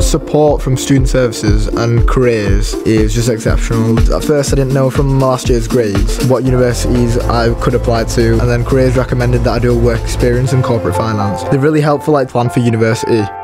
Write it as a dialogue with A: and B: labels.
A: support from student services and careers is just exceptional. At first I didn't know from last year's grades what universities I could apply to, and then careers recommended that I do a work experience in corporate finance. They're really helpful, like plan for university.